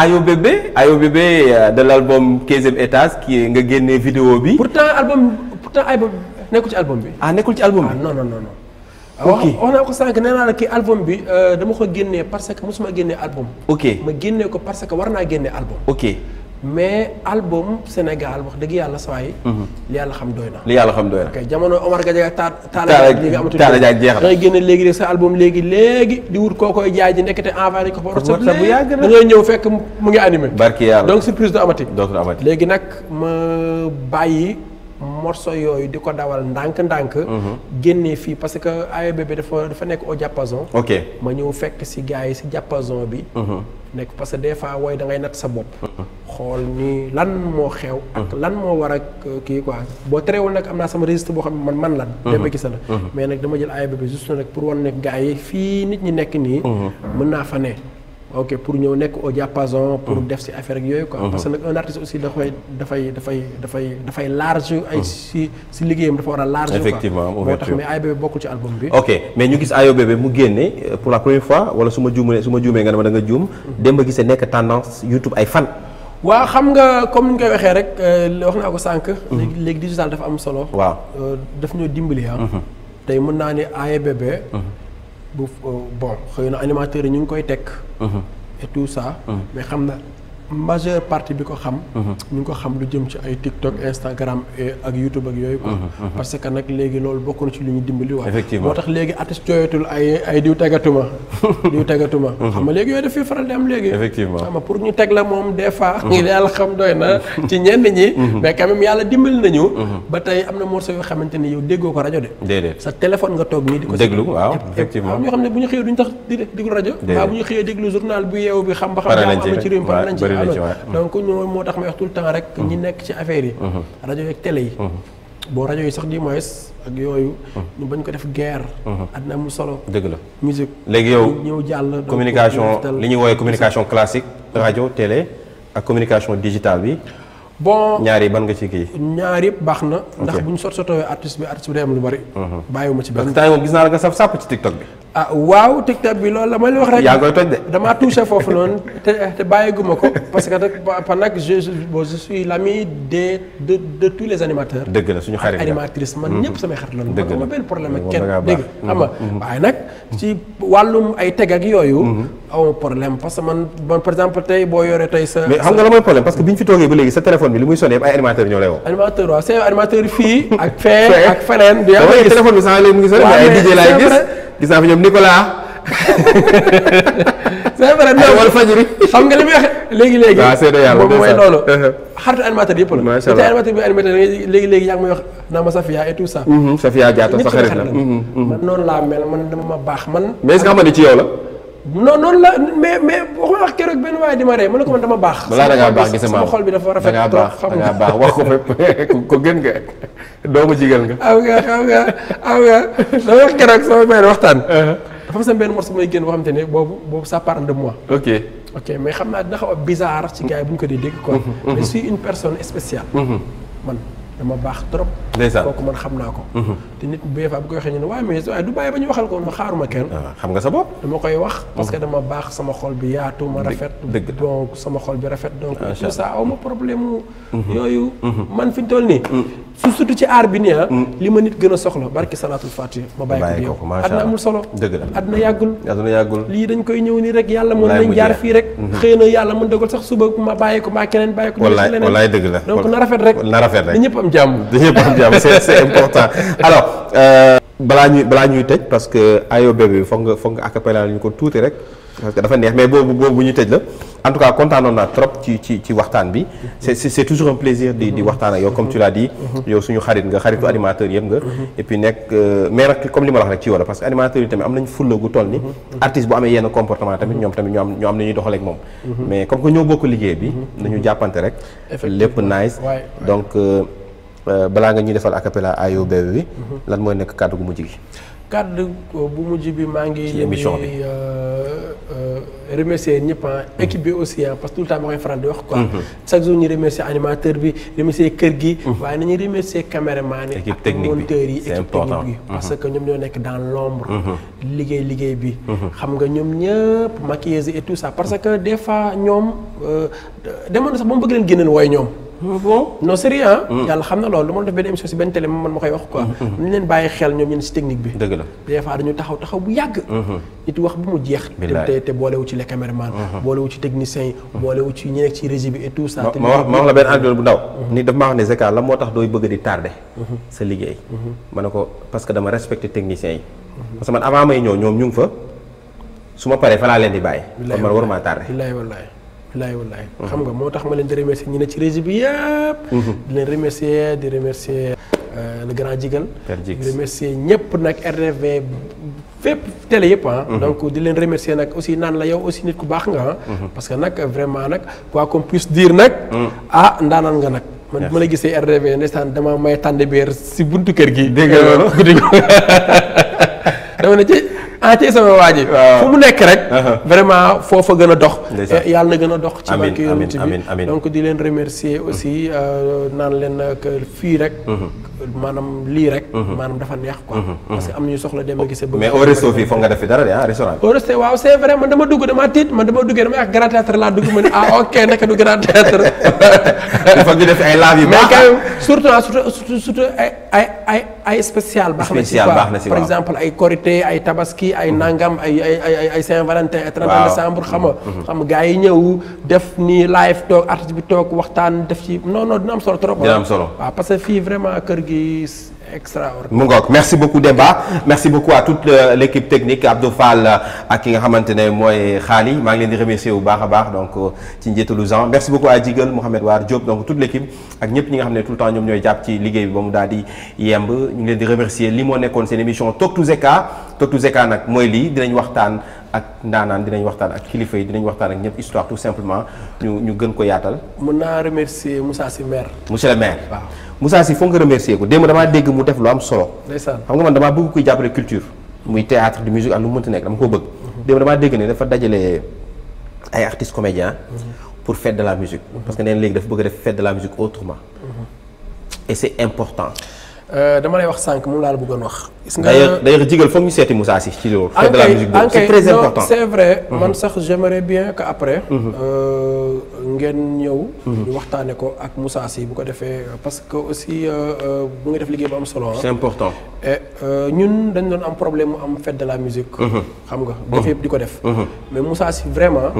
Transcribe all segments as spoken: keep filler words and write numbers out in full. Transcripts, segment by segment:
Ayo Bébé Ayo Bébé de l'album quinzième étage qui nga génnee vidéo bi. pourtant album pourtant album nekkul ci album bi. ah nekkul ci album bi. non non non non. ok wax naa ko sànq nee naa la kii album bi dama ko génnee parce que mosuma génnee album. ok ma génnee ko parce que war naa génnee album. ok mais album Sénégal wax dëgg yàlla saa yi. li yàlla xam doy na. li yàlla xam doy na. ok jamono Omar Gadiaga ta Talla léegi amatul Talla Diagne jeex na da ngay génne léegi rek sa album léegi léegi di wut koo koy jaay ji nekkate envoyé ko fa WhatsApp bu yàgg na da ngay ñëw fekk mu ngi animé. barki yàlla donc surprise du amati. dootul amati léegi nag ma bàyyi morceau yooyu di ko dawal ndànk-ndànk. génnee fii parce que Ayo Bébé dafa dafa nekk au diapason. ok ma ñëw fekk si gars yi si diapason bi. nekk parce que des fois wooy da ngay natt sa bopp. xool ni lan moo xew. ak lan moo war ak kii quoi boo terewul nag am naa sama registre boo xam ne man man lan. Demba Guissé la. mais nag dama jël Ayo Bébé juste nag pour wan ne gars yi fii nit ñi nekk nii. mën naa fa ne. ok pour ñëw nekk au diapason pour def si affaire ak yooyu quoi. parce que nag un artiste aussi dafay dafay dafay dafay dafay large. ay si si liggéeyam dafa war a large. effectivement moo tax mais Ayo Bébé bokkul ci album bi. ok mais ñu gis Ayo Bébé mu génne pour la première fois wala su ma juumee su ma juumee nga ne ma da nga juum. Demba Guissé nekk tendance YouTube ay fan. waaw xam nga comme ni ñu koy waxee rek wax naa ko sànq. léegi léegi digital dafa am solo. waaw daf ñoo dimbali ah. tey mën naa ne Ayo Bébé. bu bon xëy na animateurs yi ñu ngi koy teg. et tout ça. mais xam na majeure partie bi ko xam. ñu ngi ko xam lu jëm ci ay TikTok Instagram ak YouTube ak yooyu quoi. parce que nag léegi loolu bokk na ci lu ñu dimbali waaw. effectivement moo tax léegi artiste jooyatul ay ay diw tegatuma. diw tegatuma. xam nga léegi yooyu daf fi faral di am léegi. effectivement xam nga pour ñu teg la moom des fois. yàlla xam doy na ci ñenn ñi. mais quand même yàlla dimbali nañu. ba tey am na morceau yoo xamante ni yow déggoo ko rajo de. déedéet sa téléphone nga toog nii di ko. déglu waaw effectivement ñoo xam ne bu ñu xëyee duñ tax di déglu rajo. déedéet bu ñu xëyee déglu journal bu yeewu bi xam ba xam. pare nañ ci am ci réew mi pare nañ ci waaw donc ñoo moo tax may wax tout le temps rek. ñi nekk ci affaire yi. rajo yi ak télé yi. boo rajo yi sax di moins ak yooyu. ñu bañ ko def guerre. àddina amul solo. dëgg la musique léegi yow ñëw jàll. communication li ñuy woowee communication classique rajo télé ak communication digitale bi. bon ñaar yi ban nga ci kii. ñaar yëpp baax na. ndax bu ñu sot sotowee artiste bi artiste bi day am lu bari. bàyyiwuma ci benn. parce que temps moom gis naa la nga saf sàpp ci TikTok bi. ah waaw TikTok bi loolu la may wax rek. yaa ngi koy toj de. damaa touché foofu noonu te te bàyyiguma ko parce que nag par nag je je suis l'ami de de de tous les animateurs. dëgg la suñu xarit animatrice man ñëpp samay xarit la. dëgg la ma benn problème ak moom kenn da ngaa dégg xam nga waaye nag ci wàllum ay teg ak yooyu. aw problème parce que man man par exemple tey boo yoree tey sa. mais xam nga la mooy problème parce que bi ñu fi toogee ba léegi sa téléphone bi li muy sonné yëpp ay animateurs ñoo lay woo. animateur waaw c'est animateur fii ak fee ak feneen. du yaa téléphone bi sax léegi mu ngi sonné mais ay D J laay gis gis naa fi ñoom Nicolas. c'est vrai non wala fajiri xam nga li muy wax léegi léegi. waaw c'est yàlla moom mooy loolu. xaritu animateur yëpp la. macha allah animateur bi animateur léegi léegi yaa ngi may wax naa ma Safia et tout ça. Safia Diatta sa xarit la man noonu laa mel man dama ma baax man. mais est-ce que xam nga ni ci yow la. non noonu la mais mais waxuma wax keroog benn waaye di ma ree ma ne ko man dama baax. balaa da ngaa baax gis sama xol bi dafa rafet trop xam nga da ngaa baax wax ko fépp ko gën nga doomu jigéen nga. aw nga aw nga aw nga dama wax keroog sama benn waxtaan. dafa am seen benn morceau mooy génn boo xamante ne boobu boobu ça part de moi. ok ok mais xam naa dina xaw a bizarre ci gars yi bu ñu ko dee dégg quoi. mais je suis une personne spéciale. man dama baax trop. ndeysaan kooku man xam naa ko. te nit bu fa bu ko waxee ñu ne waaye mais waaye du bàyyi ba ñu waxal ko ma xaaruma kenn. xam nga sa bopp. dama koy wax. parce que dama baax sama xol bi yaatu ma rafet. dëgg donc sama xol bi rafet donc. tout ça aw ma problème mu. yooyu. man fi ñu toll nii. su surtout ci aar bi nii ah. li ma nit gën a soxla barki salaatul fatiha ma bàyyi ko yow. àddina amul solo. dëgg la àddina yàggul. àddina yàggul. lii dañ koy ñëw nii rek yàlla mën nañ jaar fii rek. xëy na yàlla mën dogal sax suba ma bàyyi ko maa keneen bàyyi ko. wallaay wallaay dëgg la donc na rafet rek. na rafet rek da ñëpp am jàmm. da ñëpp am jàmm c'est c'est important alors balaa ñuy balaa ñuy tëj parce que Ayo Bébé bi foog nga foog nga acapella ñu ko tuuti rek parce que dafa neex mais boobu boobu bu ñu tëj la en tout cas kontaanoon naa trop ci ci ci waxtaan bi c'est c'est toujours un plaisir di di waxtaan ak yow comme tu l'as dit yow suñu xarit nga xaritu animateur yëpp nga et puis nekk mais nag comme li ma la wax rek ci yow la parce que animateurs yi tamit am nañ fulla gu toll ni artiste bu amee yenn comportement tamit ñoom tamit ñoo am ñoo am nañuy doxaleeg moom mais comme que ñoo bokk liggéey bi nañu jàppante rek lépp nice donc balaa nga ñuy defal acapella Ayo Bébé bi lan mooy nekk kàddu gu mujj gi kàddu bu mujj bi maa ngi ci émission bi remercier ñëpp équipe bi aussi parce que tout le temps ma koy faral di wax quoi. chaque jour ñu remercier animateur bi remercier kër gi. waaye nañuy remercier caméraman yi équipe ak technique bi monteurs yi c'est équipe important. technique bi parce que ñoom ñoo nekk dans l'ombre liggéey liggéey bi. xam nga ñoom ñëpp maquilleuse et tout ça parce que des fois ñoom demoon na sax ba mu bëgg leen génneel wooy ñoom. bon non sérieux ah. yàlla xam na loolu lu ma def benn émission si benn télé man ma koy wax quoi. ñu leen bàyyi xel ñoom ñun si technique bi. dëgg la des fois dañu taxaw taxaw bu yàgg. nit wax bu mu jeex. billaay te te boolewu ci les caméramans. boolewu ci techniciens yi. boolewu ci ñi nekk ci régie bi et tout ça. ma wax ma wax la benn anecdote bu ndaw. nit dafa ma wax ne Zeka la moo tax dooy bëgg di tardé. sa liggéey. ma ne ko parce que dama respecté techniciens yi. parce que man avant may ñëw ñoom ñu ngi fa su ma paree fa laa leen di bàyyi. kon man waruma tardé. billaay wallaay billaay wallaay xam nga moo tax ma leen di remercier ñi ne ci régie bi yëpp. di leen remercier di remercier le grand Jigal. di remercier ñëpp nag R D V fépp télé yëpp ah. donc di leen remercier nag aussi naan la yow aussi nit ku baax nga ah. parce que nag vraiment nag quoi qu'on puisse dire nag. ah ndaanaan nga nag. man bu ma la gisee R D V ndeysaan dama may tànn biir si buntu kër gi. dégg nga loolu guddi dama ne ci. ah tey sama waa ji fu mu nekk rek vraiment foofa gën a dox yàlla na gën a dox ci barke yonent bi donc di leen remercier aussi naan leen que fii rek maanaam lii rek maanaam dafa neex quoi parce que am nañu soxla dem a gisee bëgg mais au resto fii foog nga def fi dara de ah restaurant au resto waaw c'est vrai man dama dugg dama tiit man dama duggee dama ak grand théâtre laa dugg ma ne ah ok nekk du grand théâtre il faut ñu def ay laaj yu mais baax quand même surtout surtout surtout ay ay ay ay spécial baax na ci quoi par exemple ay Korité ay Tabaski ay nangam ay ay ay ay Saint-Valentin ay trente décembre xam nga xam nga gars yi ñëw def nii live toog artiste bi toog waxtaan def ci non non dina am solo trop. dina am solo waaw parce que fii vraiment kër gi extraordinaire. mu ngoog merci beaucoup Demba merci beaucoup à toute l'équipe technique Abdou Fall ak ki nga xamante ne mooy Khali maa ngi leen di remercier bu baax a baax donc ci njiitalu Jean merci beaucoup à Jigal Mouhamed War Diop donc toute l'équipe ak ñëpp ñi nga xam ne tout le temps ñoom ñooy jàpp ci liggéey bi ba mu daal di yemb ñu ngi leen di remercier li moo nekkoon seen émission Talk to Zeka Talk to Zeka nag mooy lii dinañ waxtaan ak ndaanaan dinañ waxtaan ak kilifa yi dinañ waxtaan ak ñëpp histoire tout simplement ñu ñu gën ko yaatal. mën naa remercier Moussa Sy maire. monsieur le maire. waaw Moussa Sy foog nga remercier ko démb damaa dégg mu def lu am solo. ndeysaan xam nga man damaa bëgg kuy jàppale culture muy théâtre de musique ak lu mu mënti nekk dama ko bëgg. démb damaa dégg ne dafa dajale ay artistes comédiens. pour fête de la musique. parce que nee na léegi dafa bëgg a def fête de la musique autrement. et c'est important. dama lay wax sànq moom laa la bëggoon wax. gis nga d'ailleurs d'ailleurs Jigal foog ñu seeti Moussa Sy ci loolu. fête de la musique boobu c'est très important. c'est vrai man sax j'aimerais bien que après. ngeen ñëw. ñu waxtaane ko ak Moussa Sy bu ko defee parce que aussi bu nga def liggéey bu am solo. c'est important. et ñun dañ doon am problème mu am fête de la musique. xam nga def yëpp di ko def. mais Moussa Sy vraiment.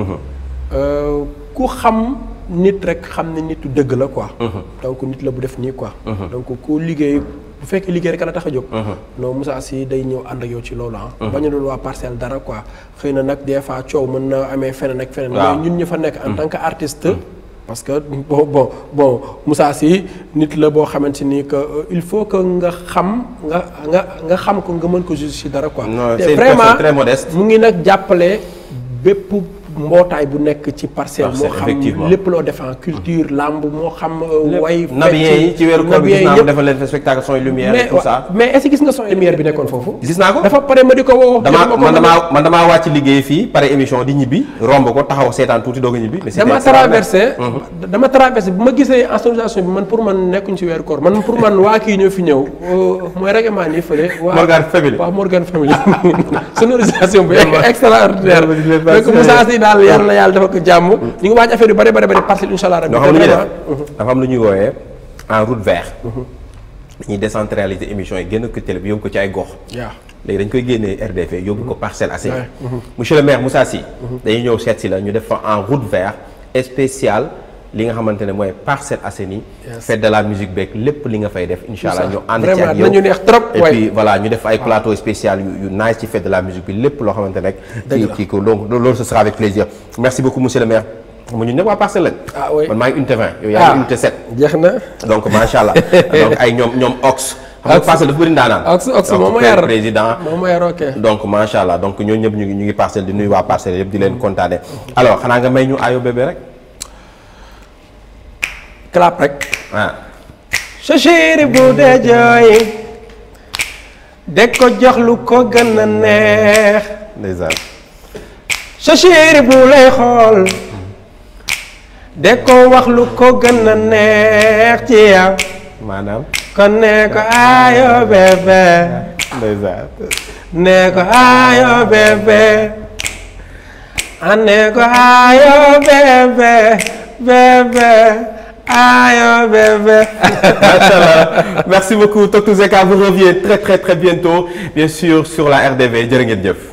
ku xam. nit rek xam ne nitu dëgg la quoi. donc nit la bu def nii quoi. donc ku liggéey bu fekkee liggéey rek la tax a jóg. non Moussa Sy day ñëw ànd ak yow ci loolu ah. bañ a doon waa parcelle dara quoi xëy na nag des fois coow mën na amee feneen ak feneen. mais ñun ñu fa nekk en tant que artiste. parce que bon bon bon Moussa Sy nit la boo xamante ni que il faut que nga xam nga nga nga xam ko nga mën ko juger ci dara quoi. te vraiment très modeste. mu ngi nag jàppale bépp. mbootaay bu nekk ci parcelle moo xam lépp loo def en culture lamb moo xam way nabien yi ci weeru koor bi gis naa mu defal leen spectacle son et lumière et tout ça mais est-ce que gis nga son et lumière bi nekkoon foofu gis naa ko dafa pare ma di ko woo damaa man damaa man damaa wàcc liggéey fii pare émission di ñibbi romb ko taxaw seetaan tuuti doog a ñibbi dama traversé dama traversé bu ma gisee insonorisation bi man pour man nekkuñ ci weeru koor man pour man waa kii ñoo fi ñëw mooy règlement nii fële waa Morgan Family waaw Morgan Family sonorisation bu extraordinaire donc Moussa Sy daal yàlla na yàlla dafa ko jàmm ñu ngi waaj affaire yu bari bari bari parcelle incha allah rek dafa am lu ñuy woowee en route vert dañuy décentraliser émission yi génn ko télé bi yóbbu ko ci ay gox léegi dañ koy génnee R D F yóbbu ko Parcelles Assainies monsieur le maire Moussa Sy dañuy ñëw seet si la ñu def fa en route vert spécial li nga xamante ne mooy Parcelles Assainies fête de la musique beeg lépp li nga fay def incha allah ñu ànd ci ak yow nañu neex trop et puis voilà ñu def ay plateau spécial yu yu nice ci fête de la musique bi lépp loo xamante ne rek ci ci ko donc loolu ce sera avec plaisir merci beaucoup monsieur le maire mu ñu nekk waa Parcelles lañ ah oui man maa ngi unité vingt yow yaa ngi unité sept jeex na donc macha allah donc ay ñoom ñoom ox xam nga Parcelles dafa bëri ndaanaan ox ox moom ma yar président moom ma yar ok donc macha allah donc ñooñu ñëpp ñu ngi ñu ngi Parcelles di nuyu waa Parcelles yëpp di leen kontaane alors xanaa nga may ñu ayo bébé rek clap rek ah sa chéri bu dee jooy de ko jox lu ko gën a neex ndeysaan sa chéri bu lay xool de ko wax lu ko gën a neex ci yow maanaam kon ne ko ayo bébé ndeysaan ne ko ayo bébé ne ko ayo bébé bébé ayo bébé. Machallah. Merci beaucoup Tok Tok Zeka vous revient très très très bientôt bien sûr sur la R D V jërë ngeen jëf.